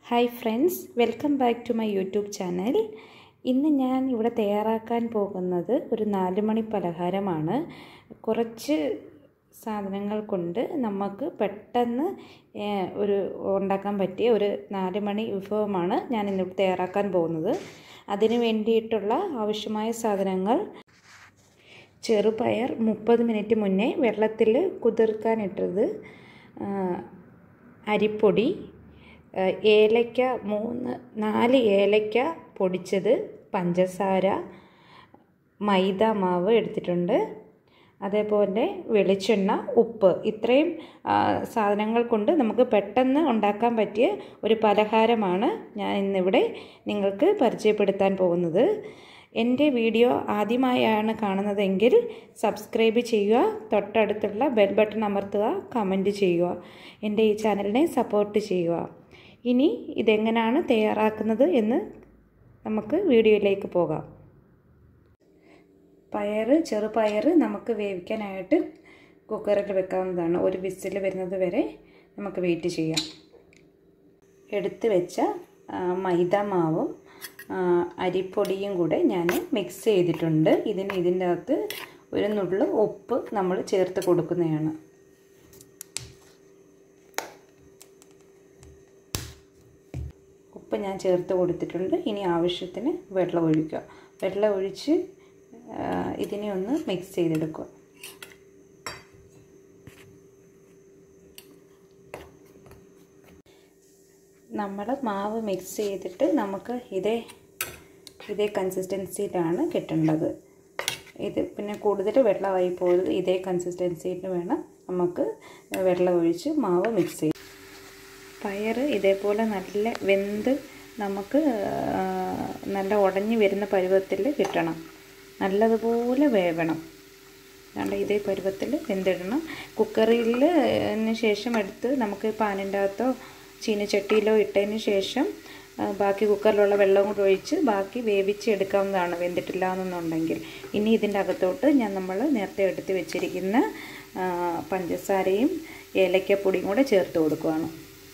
Hi friends, welcome back to my YouTube channel. ഇന്ന് ഞാൻ ഇവിടെ തയ്യാറാക്കാൻ പോകുന്നത് ഒരു 4 മണി പലഹാരമാണ്. കുറച്ച് സാധനങ്ങൾ കൊണ്ട് നമുക്ക് പെട്ടെന്ന് ഉണ്ടാക്കാൻ പറ്റിയ ഒരു 4 മണി വിഭവമാണ് ഞാൻ ഇന്ന് തയ്യാറാക്കാൻ പോകുന്നത്. അതിനു വേണ്ടിയിട്ടുള്ള ആവശ്യമായ സാധനങ്ങൾ: ചെറുപയർ 30 മിനിറ്റ് മുന്നേ വെള്ളത്തിൽ കുതിർക്കാൻ ഇട്ടത്, അരിപ്പൊടി, ഏലക്ക 4 ഏലക്ക പൊടിച്ചത്, പഞ്ചസാര, മൈദ മാവ് എടുത്തിട്ടുണ്ട്, അതേപോലെ വെളിച്ചെണ്ണ, ഉപ്പ്. ഇത്രയും സാധനങ്ങൾ കൊണ്ട് നമുക്ക് പെട്ടെന്ന് ഉണ്ടാക്കാൻ പറ്റിയ ഒരു പലഹാരമാണ് ഞാൻ ഇന്നിവിടെ നിങ്ങൾക്ക് പരിചയപ്പെടുത്താൻ പോകുന്നത്. എൻ്റെ വീഡിയോ ആദ്യമായാണ് കാണുന്നതെങ്കിൽ സബ്സ്ക്രൈബ് ചെയ്യുക, തൊട്ടടുത്തുള്ള ബെൽ ബട്ടൺ അമർത്തുക, കമൻറ്റ് ചെയ്യുക. എൻ്റെ ഈ ചാനലിനെ സപ്പോർട്ട് ചെയ്യുക. ഇനി ഇതെങ്ങനെയാണ് തയ്യാറാക്കുന്നത് എന്ന് നമുക്ക് വീഡിയോയിലേക്ക് പോകാം. ചെറുപയർ നമുക്ക് വേവിക്കാനായിട്ട് കുക്കറിൽ വെക്കാവുന്നതാണ്. ഒരു വിസിൽ വരുന്നത് വരെ നമുക്ക് വെയിറ്റ് ചെയ്യാം. എടുത്ത് വെച്ച മൈദ മാവും അരിപ്പൊടിയും കൂടെ ഞാൻ മിക്സ് ചെയ്തിട്ടുണ്ട്. ഇതിൻ്റെ അകത്ത് ഒരു നുള്ളു ഉപ്പ് നമ്മൾ ചേർത്ത് കൊടുക്കുന്നതാണ്. ഉപ്പ് ഞാൻ ചേർത്ത് കൊടുത്തിട്ടുണ്ട്. ഇനി ആവശ്യത്തിന് വെള്ളം ഒഴിക്കുക. വെള്ളം ഒഴിച്ച് ഇതിനെ ഒന്ന് മിക്സ് ചെയ്തെടുക്കുക. നമ്മൾ മാവ് മിക്സ് ചെയ്തിട്ട് നമുക്ക് ഇതേ കൺസിസ്റ്റൻസിയിലാണ് കിട്ടേണ്ടത്. ഇത് പിന്നെ കൂടുതൽ വെള്ളമായി പോയത് ഇതേ കൺസിസ്റ്റൻസിയിൽ വേണം നമുക്ക് വെള്ളം ഒഴിച്ച് മാവ് മിക്സ് ചെയ്യാം. പയർ ഇതേപോലെ നല്ല വെന്ത് നമുക്ക് നല്ല ഉടഞ്ഞു വരുന്ന പരുവത്തിൽ കിട്ടണം. നല്ലതുപോലെ വേവണം. അതുകൊണ്ട് ഇതേ പരുവത്തിൽ വെന്തിടണം. കുക്കറിൽ ശേഷം എടുത്ത് നമുക്ക് പാനിൻ്റെ അകത്തോ ചീനച്ചട്ടിയിലോ ഇട്ടതിന് ശേഷം ബാക്കി കുക്കറിലുള്ള വെള്ളം കൂടി ഒഴിച്ച് ബാക്കി വേവിച്ചെടുക്കാവുന്നതാണ്, വെന്തിട്ടില്ല എന്നുണ്ടെങ്കിൽ. ഇനി ഇതിൻ്റെ അകത്തോട്ട് നമ്മൾ നേരത്തെ എടുത്ത് വെച്ചിരിക്കുന്ന പഞ്ചസാരയും ഏലക്കപ്പൊടിയും കൂടെ ചേർത്ത് കൊടുക്കുകയാണ്.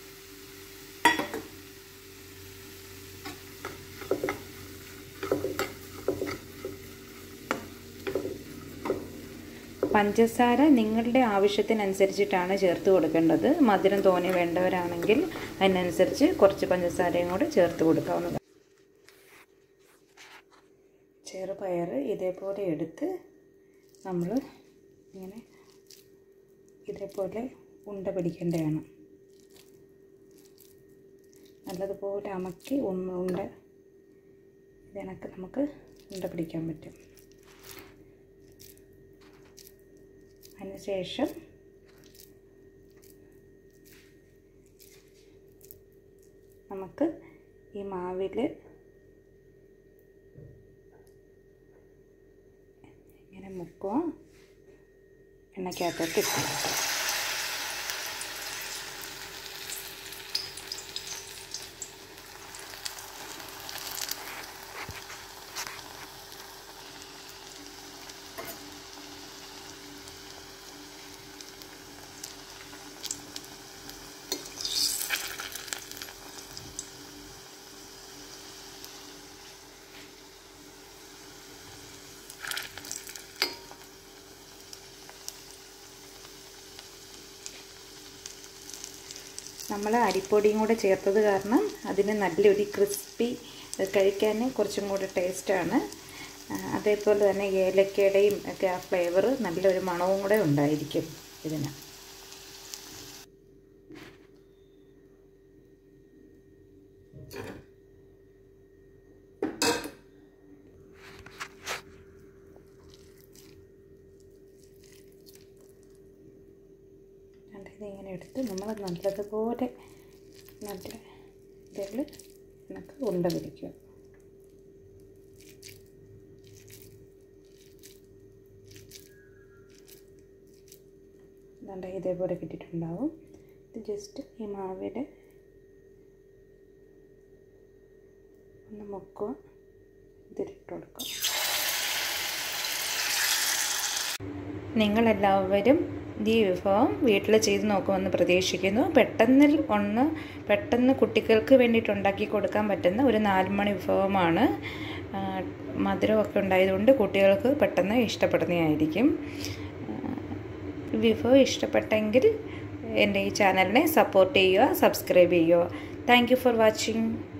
പഞ്ചസാര നിങ്ങളുടെ ആവശ്യത്തിനനുസരിച്ചിട്ടാണ് ചേർത്ത് കൊടുക്കേണ്ടത്. മധുരം തോനെ വേണ്ടവരാണെങ്കിൽ അതിനനുസരിച്ച് കുറച്ച് പഞ്ചസാരയും കൂടെ ചേർത്ത് കൊടുക്കാവുന്നതാണ്. ചെറുപയർ ഇതേപോലെ എടുത്ത് നമ്മൾ ഇങ്ങനെ ഇതേപോലെ ഉണ്ട പിടിക്കേണ്ടതാണ്. നല്ലതുപോലെ അമക്കി ഇതിനൊക്കെ നമുക്ക് ഉണ്ട പിടിക്കാൻ പറ്റും. അതിനുശേഷം നമുക്ക് ഈ മാവിൽ ഇങ്ങനെ മുക്കുക, എണ്ണയ്ക്കകത്തോട്ട് ഇട്ട്. നമ്മൾ അരിപ്പൊടിയും കൂടെ ചേർത്തത് കാരണം അതിന് നല്ലൊരു ക്രിസ്പി, കഴിക്കാൻ കുറച്ചും കൂടെ ടേസ്റ്റാണ്. അതേപോലെ തന്നെ ഏലക്കയുടെയും ഒക്കെ ആ ഫ്ലേവർ നല്ലൊരു മണവും കൂടെ ഉണ്ടായിരിക്കും ഇതിന്. ഇതിങ്ങനെ എടുത്ത് നമ്മൾ നല്ലതുപോലെ നല്ല ഇതിൽ നമുക്ക് ഉണ്ട പിടിക്കുക. നല്ല ഇതേപോലെ കിട്ടിയിട്ടുണ്ടാവും. ഇത് ജസ്റ്റ് ഈ മാവിൽ ഒന്ന് മുക്കുക, ഇതിലിട്ട് കൊടുക്കുക. നിങ്ങളെല്ലാവരും ഈ വിഭവം വീട്ടിൽ ചെയ്ത് നോക്കുമെന്ന് പ്രതീക്ഷിക്കുന്നു. പെട്ടെന്ന് കുട്ടികൾക്ക് വേണ്ടിയിട്ട് ഉണ്ടാക്കി കൊടുക്കാൻ പറ്റുന്ന ഒരു 4 മണി വിഭവമാണ്. മധുരമൊക്കെ ഉണ്ടായതുകൊണ്ട് കുട്ടികൾക്ക് പെട്ടെന്ന് ഇഷ്ടപ്പെടുന്നതായിരിക്കും. വിഭവം ഇഷ്ടപ്പെട്ടെങ്കിൽ എൻ്റെ ഈ ചാനലിനെ സപ്പോർട്ട് ചെയ്യുക, സബ്സ്ക്രൈബ് ചെയ്യുക. Thank you for watching.